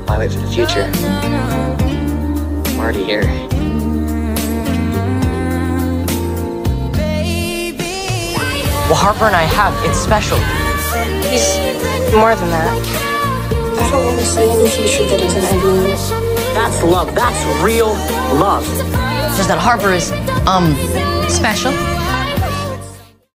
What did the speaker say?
Why wait for the future? I'm already here. What Harper and I have, it's special. He's more than that. I don't want to see any future that isn't ending. That's love. That's real love. Just that Harper is, special.